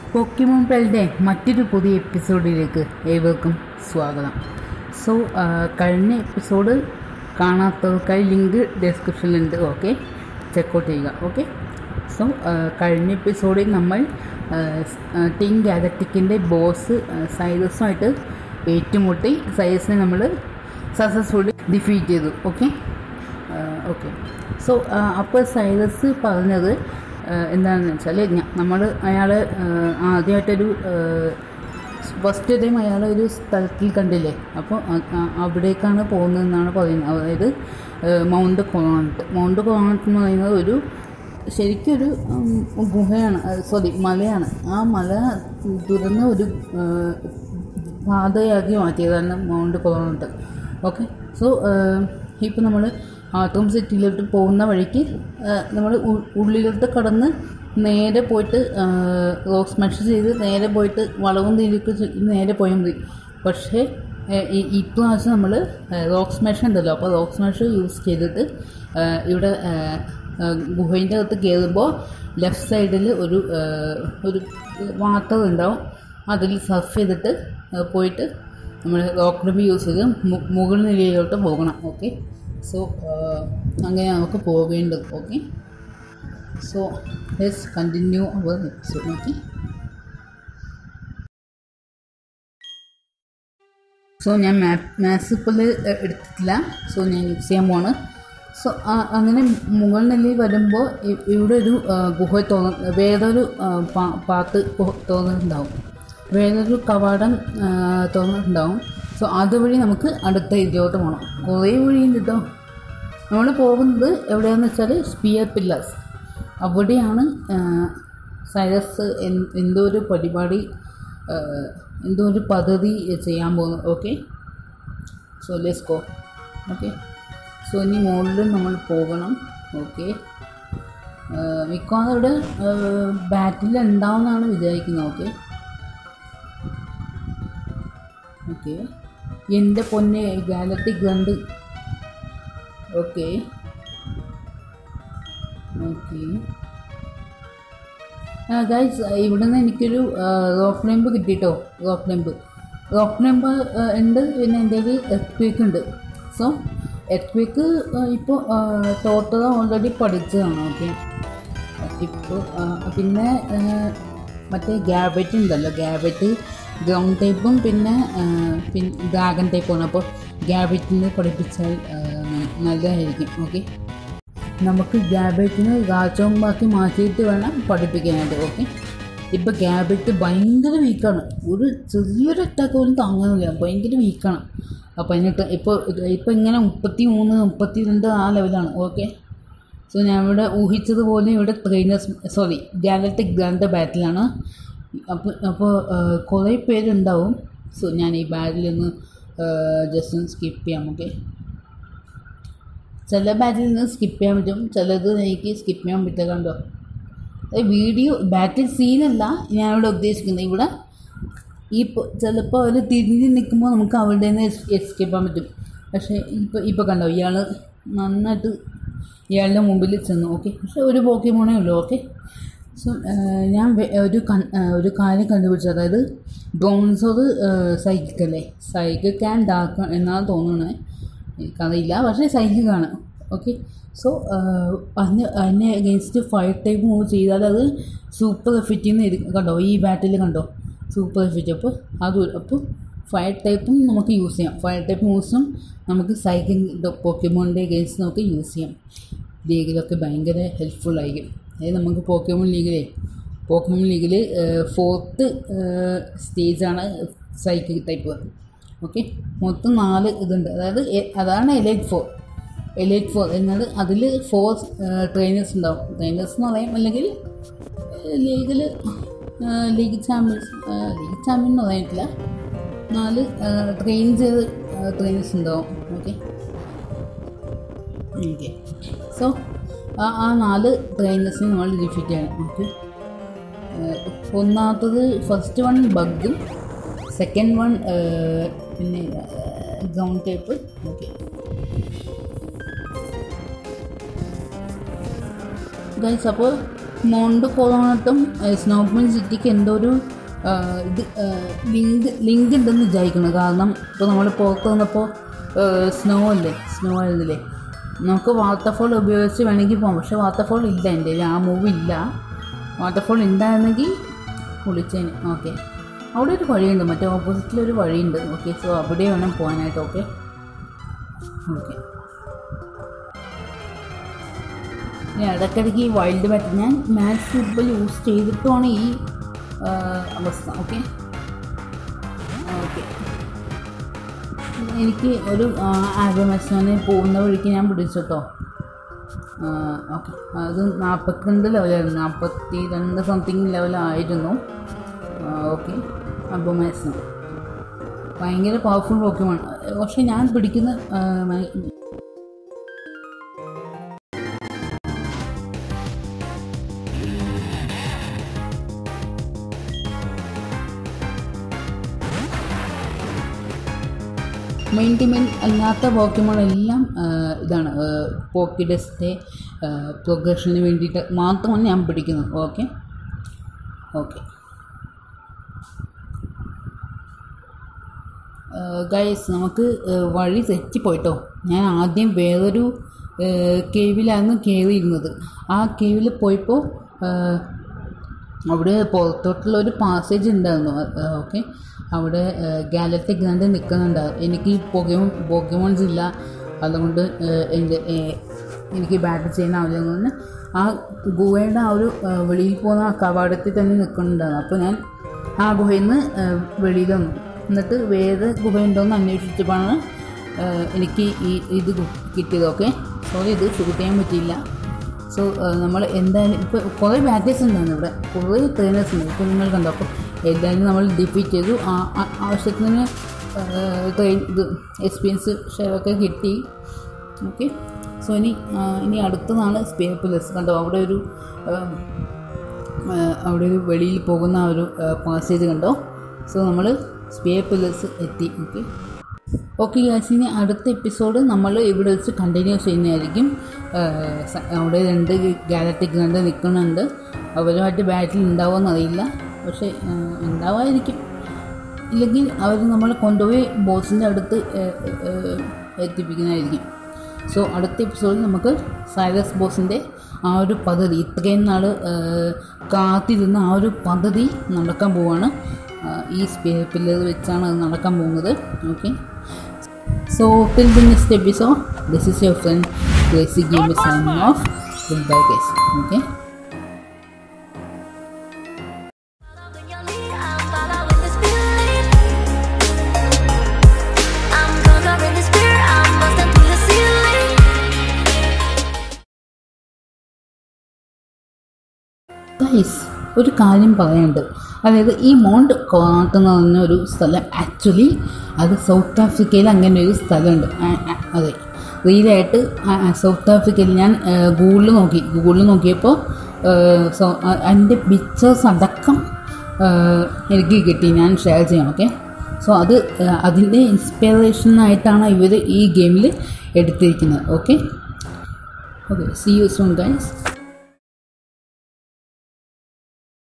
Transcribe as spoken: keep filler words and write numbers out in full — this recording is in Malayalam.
പോക്കിമോൺ പെൽഡേ മറ്റൊരു പുതിയ എപ്പിസോഡിലേക്ക് ഏവർക്കും സ്വാഗതം. സോ കഴിഞ്ഞ എപ്പിസോഡ് കാണാത്തവർക്കായി ലിങ്ക് ഡിസ്ക്രിപ്ഷനിലുണ്ട്. ഓക്കെ, ചെക്കൗട്ട് ചെയ്യുക. ഓക്കെ, സോ കഴിഞ്ഞ എപ്പിസോഡിൽ നമ്മൾ ടീം ഗാലക്റ്റിക്കിൻ്റെ ബോസ് സൈറസുമായിട്ട് ഏറ്റുമുട്ടി സൈറസിനെ നമ്മൾ സക്സസ്ഫുള്ളി ഡിഫീറ്റ് ചെയ്തു. ഓക്കെ ഓക്കെ സോ അപ്പോൾ സൈറസ് പറഞ്ഞത് എന്താണെന്ന് വെച്ചാൽ നമ്മൾ അയാൾ ആദ്യമായിട്ടൊരു ഫസ്റ്റ് ടൈം അയാൾ ഒരു സ്ഥലത്തിൽ കണ്ടില്ലേ, അപ്പോൾ അവിടേക്കാണ് പോകുന്നതെന്നാണ് പറയുന്നത്. അതായത് മൗണ്ട് കൊറോണറ്റ്. മൗണ്ട് കൊറോണറ്റ് എന്ന് പറയുന്നത് ഒരു ശരിക്കും ഒരു ഗുഹയാണ്, സോറി മലയാണ്. ആ മല തുറന്ന് ഒരു പാതയാക്കി മാറ്റിയതാണ് മൗണ്ട് കൊറോണറ്റ്. ഓക്കെ, സോ ഇപ്പോൾ നമ്മൾ ആട്ടോം സിറ്റിയിലോട്ട് പോകുന്ന വഴിക്ക് നമ്മൾ ഉള്ളിലോട്ട് കടന്ന് നേരെ പോയിട്ട് റോക്ക് സ്മാഷ് ചെയ്ത് നേരെ പോയിട്ട് വളവും തിരിക്ക് നേരെ പോയാൽ മതി. പക്ഷേ ഇപ്രാവശ്യം നമ്മൾ റോക്ക് സ്മാഷ് ഉണ്ടല്ലോ, അപ്പോൾ റോക്ക് സ്മാഷ് യൂസ് ചെയ്തിട്ട് ഇവിടെ ഗുഹേൻ്റെ അകത്ത് കയറുമ്പോൾ ലെഫ്റ്റ് സൈഡിൽ ഒരു ഒരു വാട്ടർ ഉണ്ടാവും. അതിൽ സർഫ് ചെയ്തിട്ട് പോയിട്ട് നമ്മൾ റോക്ക് ക്ലബ് യൂസ് ചെയ്ത് മുകൾ നിലയിലോട്ട് പോകണം. ഓക്കെ, സോ അങ്ങനെ നമുക്ക് പോകേണ്ടത്. Okay, so let's continue our episode. Okay, so ഞാൻ മാപ്പ് മാത്സ് ഇപ്പോൾ എടുത്തിട്ടില്ല, സോ ഞാൻ യൂസ് ചെയ്യാൻ പോവാണ്. സോ അങ്ങനെ മുകൾ നിലയിൽ വരുമ്പോൾ ഇവിടെ ഒരു ഗുഹ തോന്ന വേറൊരു പാത്ത് തോന്നുന്നുണ്ടാവും, വേറൊരു കവാടം തോന്നുന്നുണ്ടാവും. സോ അതുവഴി നമുക്ക് അടുത്ത ഇതിലോട്ട് പോകണം. കുറേ വഴിയുണ്ട് കേട്ടോ. നമ്മൾ പോകുന്നത് എവിടെയാണെന്ന് വെച്ചാൽ സ്പിയർ പില്ലേഴ്സ്. അവിടെയാണ് സൈറസ് എന്തോ ഒരു പരിപാടി, എന്തോ ഒരു പദ്ധതി ചെയ്യാൻ പോകുന്നത്. Okay, so let's go. Okay, so ഇനി മുകളിൽ നമ്മൾ പോകണം. ഓക്കെ, മിക്കവാറും അവിടെ ബാറ്റിൽ ഉണ്ടാവുമെന്നാണ് വിചാരിക്കുന്നത്. ഓക്കെ ഓക്കെ എൻ്റെ പൊന്നെ ഗാലക്റ്റിക് രണ്ട്. ഓക്കെ ഓക്കെ ഗൈസ്, ഇവിടെ നിന്ന് എനിക്കൊരു റോക്ക് നെമ്പ് കിട്ടിയിട്ടോ. റോക്ക് നെമ്പ് റോക്ക് നെമ്പ് ഉണ്ട്. പിന്നെ എൻ്റെ ഒരു എർത്ത് ഉണ്ട്. സോ എർത്ത് ഇപ്പോൾ ടോട്ടൽ ഓൾറെഡി പഠിച്ചതാണ്. ഓക്കെ, ഇപ്പോൾ പിന്നെ മറ്റേ ഗ്യാബറ്റ് ഉണ്ടല്ലോ, ഗ്യാബറ്റ് ഗ്രൗണ്ട് ടൈപ്പും പിന്നെ പിന്നെ ഡ്രാഗൺ ടൈപ്പാണ്. അപ്പോൾ ഗ്യാബറ്റിനെ പഠിപ്പിച്ചാൽ നല്ലതായിരിക്കും. ഓക്കെ, നമുക്ക് ഗ്യാബറ്റിന് ഗാച്ചോമ്പാക്കി മാറ്റിയിട്ട് വേണം പഠിപ്പിക്കാനായിട്ട്. ഓക്കെ, ഇപ്പോൾ ഗ്യാബറ്റ് ഭയങ്കര വീക്കാണ്. ഒരു ചെറിയൊരു അറ്റാക്ക് പോലും താങ്ങാനില്ല, ഭയങ്കര വീക്കാണ്. അപ്പോൾ എന്നിട്ട് ഇപ്പോൾ ഇപ്പോൾ ഇങ്ങനെ മുപ്പത്തി മൂന്ന് മുപ്പത്തി രണ്ട് ആ ലെവലാണ്. ഓക്കെ, സോ ഞാൻ ഇവിടെ ഊഹിച്ചതുപോലെ ഇവിടെ ട്രെയിനേഴ്സ് സോറി ഗാലക്റ്റിക് ഗ്രാൻഡ് ബാറ്റിലാണ്. അപ്പോൾ അപ്പോൾ കുറേ പേരുണ്ടാവും. സോ ഞാൻ ഈ ബാറ്റിൽ നിന്ന് ജസ്റ്റ് ഒന്ന് സ്കിപ്പ് ചെയ്യാം. ഓക്കെ, ചില ബാറ്റിൽ നിന്ന് സ്കിപ്പ് ചെയ്യാൻ പറ്റും, ചിലത് എനിക്ക് സ്കിപ്പ് ചെയ്യാൻ പറ്റില്ല. കണ്ടോ, വീഡിയോ ബാറ്റിൽ സീനല്ല ഞാനിവിടെ ഉദ്ദേശിക്കുന്നത്. ഇവിടെ ഈ ചിലപ്പോൾ അവർ തിരിഞ്ഞ് നിൽക്കുമ്പോൾ നമുക്ക് അവിടെ നിന്ന് എസ്കേപ്പ് ചെയ്യാൻ പറ്റും. പക്ഷേ ഇപ്പോൾ ഇപ്പോൾ കണ്ടോ, ഇയാൾ നന്നായിട്ട് ഇയാളുടെ മുമ്പിൽ ചെന്നു. ഓക്കെ, പക്ഷേ ഒരു പോക്കിമോണേ ഉള്ളൂ. ഓക്കെ, സോ ഞാൻ ഒരു ഒരു കാര്യം കണ്ടുപിടിച്ചു. അതായത് ബ്രോൺസോർ സൈക്കിക്കല്ലേ, സൈക്കിക് ആൻഡ് ഡാർക്ക് എന്നാണ് തോന്നുന്നത്, എനിക്കറിയില്ല, പക്ഷേ സൈക്കിക്കാണ്. ഓക്കെ, സോ അതിന് അതിനെ അഗെയിൻസ്റ്റ് ഫയർ ടൈപ്പ് മൂവ് ചെയ്താൽ അത് സൂപ്പർ എഫക്റ്റീവ് എന്ന് കണ്ടോ, ഈ ബാറ്റിൽ കണ്ടോ സൂപ്പർ എഫക്റ്റ്. അപ്പോൾ അത് അപ്പോൾ ഫയർ ടൈപ്പും നമുക്ക് യൂസ് ചെയ്യാം. ഫയർ ടൈപ്പ് മൂവ്സും നമുക്ക് സൈക്കിക് പോക്കിമോണിൻ്റെ അഗെയിൻസ്റ്റ് നമുക്ക് യൂസ് ചെയ്യാം. ലീഗിലൊക്കെ ഭയങ്കര ഹെൽപ്ഫുള്ളായിരിക്കും. അതായത് നമുക്ക് പോക്കിമോൺ ലീഗിലെ പോക്കിമോൺ ലീഗിൽ ഫോർത്ത് സ്റ്റേജാണ് സൈക്കിക് ടൈപ്പ്. ഓക്കെ, മൊത്തം നാല് ഇതുണ്ട്. അതായത് അതാണ് എലൈറ്റ് ഫോർ. എലൈറ്റ് ഫോർ എന്നത് അതിൽ ഫോർ ട്രെയിനേഴ്സ് ഉണ്ടാവും. ട്രെയിനേഴ്സ് എന്ന് പറയും, അല്ലെങ്കിൽ ലീഗിൽ ലീഗ് ചാമ്പ്യൻസ് ലീഗ് ചാമ്പ്യൻ എന്ന് പറയാനില്ല, നാല് ട്രെയിൻ ചെയ്ത് ട്രെയിനേഴ്സ് ഉണ്ടാവും. ഓക്കെ ഓക്കെ സോ ആ ആ നാല് ട്രെയിനേഴ്സിനെ നമ്മൾ ഡിഫീറ്റ് ചെയ്യണം. ഓക്കെ, ഒന്നാമത്തത് ഫസ്റ്റ് വൺ ബഗ്ഗും, സെക്കൻഡ് വൺ പിന്നെ ഗ്രൗണ്ട് ടൈപ്പ്. ഓക്കെ ഗൈസ്, അപ്പോൾ മോണ്ട് കൊറോണറ്റും സ്നോഫ്മൻ സിറ്റിക്ക് എന്തോ ഒരു ഇത് ലിങ്ക് ലിങ്ക് ഉണ്ടെന്ന് വിചാരിക്കുന്നു. കാരണം ഇപ്പോൾ നമ്മൾ പുറത്ത് വന്നപ്പോൾ സ്നോ അല്ലേ സ്നോ ആയിരുന്നില്ലേ, നമുക്ക് വാട്ടർഫോൾ ഉപയോഗിച്ച് വേണമെങ്കിൽ പോകാം. പക്ഷേ വാട്ടർഫോൾ ഇല്ല എൻ്റെ ആ മൂവ് ഇല്ല. വാട്ടർഫോൾ ഉണ്ടായിരുന്നെങ്കിൽ കുളിച്ചേന്. ഓക്കെ, അവിടെ ഒരു വഴിയുണ്ട്, മറ്റേ ഓപ്പോസിറ്റിലൊരു വഴിയുണ്ട്. ഓക്കെ, സോ അവിടെ വേണം പോകാനായിട്ട്. ഓക്കെ ഓക്കെ ഇനി ഇടയ്ക്കിടയ്ക്ക് ഈ വൈൽഡ് ബാറ്റ് ഞാൻ മാക്സ് ഫുട്ബോൾ യൂസ് ചെയ്തിട്ടുമാണ് ഈ അവസ്ഥ. ഓക്കെ ഓക്കെ എനിക്ക് ഒരു ആഗ്രമസ്നെ പോകുന്ന വഴിക്ക് ഞാൻ പിടിച്ചു കേട്ടോ. ഓക്കെ, അത് നാൽപ്പത്തിരണ്ട് ലെവലായിരുന്നു, നാൽപ്പത്തി രണ്ട് സംതിങ് ലെവലായിരുന്നു. ഓക്കെ, അബോമാസം ഭയങ്കര പവർഫുൾ പോക്കമോൺ. പക്ഷെ ഞാൻ പിടിക്കുന്ന മെയിൻറ്റെയിൻ അല്ലാത്ത പോക്കമോൺ എല്ലാം ഇതാണ് പോക്കിഡെസിൻ്റെ പ്രോഗ്രഷന് വേണ്ടിയിട്ട് മാത്രമാണ് ഞാൻ പിടിക്കുന്നത്. ഓക്കെ ഓക്കെ ഗൈസ്, നമുക്ക് വഴി തെറ്റിപ്പോയിട്ടോ. ഞാൻ ആദ്യം വേറൊരു കേവിലായിരുന്നു കയറിയിരുന്നത്. ആ കേവിൽ പോയപ്പോൾ അവിടെ പുറത്തോട്ടുള്ള ഒരു പാസേജ് ഉണ്ടായിരുന്നു. ഓക്കെ, അവിടെ ഗാലക്റ്റിക് ഗ്രാൻഡ് നിൽക്കുന്നുണ്ടാവും. എനിക്ക് പോക്കമോൺ പോക്കമോൺസ് ഇല്ല, അതുകൊണ്ട് എൻ്റെ എനിക്ക് ബാറ്റിൽ ചെയ്യാനാവില്ലെന്ന് ആ ഗുഹയുടെ ആ ഒരു വെളിയിൽ പോകുന്ന ആ കവാടത്തിൽ തന്നെ നിൽക്കുന്നുണ്ടായിരുന്നു. അപ്പോൾ ഞാൻ ആ ഗുഹയിൽ നിന്ന് വെളിയിൽ വന്നു. എന്നിട്ട് വേറെ ഗുഹയുണ്ടോയെന്ന് അന്വേഷിച്ചപ്പോഴാണ് എനിക്ക് ഈ ഇത് കിട്ടിയത്. ഓക്കെ, സോറി, ഇത് ഷൂട്ട് ചെയ്യാൻ പറ്റിയില്ല. സോ നമ്മൾ എന്തായാലും ഇപ്പോൾ കുറേ ബാറ്റേഴ്സ് ഉണ്ടായിരുന്നു ഇവിടെ, കുറേ ട്രെയിനേഴ്സ് ഉണ്ട്. ഇപ്പോൾ നിങ്ങൾ കണ്ടോ. അപ്പോൾ എന്തായാലും നമ്മൾ ഡിഫീറ്റ് ചെയ്തു. ആ ആവശ്യത്തിന് ട്രെയിൻ ഇത് എക്സ്പീരിയൻസ് ഷെയറൊക്കെ കിട്ടി. ഓക്കെ, സോ ഇനി ഇനി അടുത്തതാണ് സ്പെയർ പ്ലസ്. കണ്ടോ, അവിടെ ഒരു അവിടെ ഒരു വെളിയിൽ പോകുന്ന ആ ഒരു പാസേജ് കണ്ടോ. സോ നമ്മൾ സ്പെയർ പ്ലസ് എത്തി. ഓക്കെ ഓക്കെ ഗൈസ്, ഇനി അടുത്ത എപ്പിസോഡ് നമ്മൾ ഇവിടെ വെച്ച് കണ്ടിന്യൂസ് ചെയ്യുന്നതായിരിക്കും. അവിടെ രണ്ട് ഗാലക്റ്റിക് ഗ്രാൻഡ് നിൽക്കുന്നുണ്ട്. അവരുമായിട്ട് ബാറ്റിൽ ഉണ്ടാവുമെന്ന് അറിയില്ല, പക്ഷേ ഉണ്ടാവാതിരിക്കും. ഇല്ലെങ്കിൽ അവർ നമ്മൾ കൊണ്ടുപോയി ബോസിൻ്റെ അടുത്ത് എത്തിപ്പിക്കുന്നതായിരിക്കും. സോ അടുത്ത എപ്പിസോഡിൽ നമുക്ക് സൈറസ് ബോസിൻ്റെ ആ ഒരു പദ്ധതി, ഇത്രയും നാൾ കാത്തിരുന്ന ആ ഒരു പദ്ധതി നടക്കാൻ പോവുകയാണ്. ഈ സ്പെയർ പില്ലർ വെച്ചാണ് അത് നടക്കാൻ പോകുന്നത്. Okay, so till the next episode, this is your friend Crazy Gamer signing off. Goodbye guys. Okay. Guys, ഒരു കാര്യം പറയാനുണ്ട്. അതായത് ഈ മൗണ്ട് കൊറോണറ്റ് എന്ന് പറഞ്ഞ ഒരു സ്ഥലം ആക്ച്വലി അത് സൗത്ത് ആഫ്രിക്കയിൽ അങ്ങനെ ഒരു സ്ഥലമുണ്ട്. അതെ, റിയലായിട്ട് സൗത്ത് ആഫ്രിക്കയിൽ ഞാൻ ഗൂഗിളിൽ നോക്കി ഗൂഗിളിൽ നോക്കിയപ്പോൾ അതിൻ്റെ പിക്ചേഴ്സ് അടക്കം എനിക്ക് കിട്ടി. ഞാൻ ഷെയർ ചെയ്യാം. ഓക്കെ, സോ അത് അതിൻ്റെ ഇൻസ്പിറേഷനായിട്ടാണ് ഇവർ ഈ ഗെയിമിൽ എടുത്തിരിക്കുന്നത്. Okay okay see you soon guys.